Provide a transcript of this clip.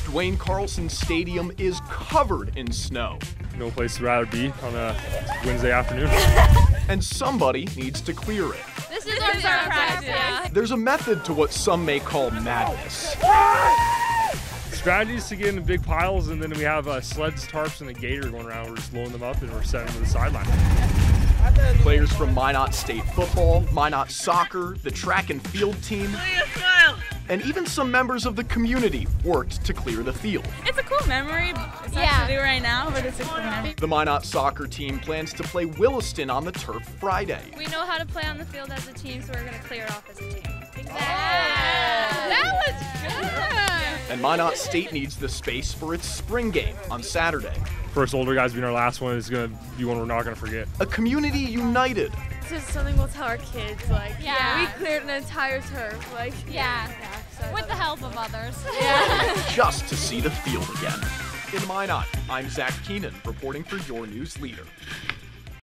Duane Carlson Stadium is covered in snow. No place to rather be on a Wednesday afternoon. And somebody needs to clear it. This is our practice. There's a method to what some may call madness. Strategies to get into big piles, and then we have sleds, tarps, and a gator going around. We're just loading them up and we're setting them to the sideline. Players from Minot State football, Minot soccer, the track and field team, and even some members of the community worked to clear the field. It's a cool memory. It's not to do right now, but it's a cool memory. The Minot soccer team plans to play Williston on the turf Friday. We know how to play on the field as a team, so we're going to clear it off as a team. Exactly. That was good. And Minot State needs the space for its spring game on Saturday. For us older guys being our last one is going to be one we're not going to forget. A community united. This is something we'll tell our kids, like, Yeah. we cleared an entire turf, like, So with the help of others. Just to see the field again. In Minot, I'm Zach Keenan, reporting for your news leader.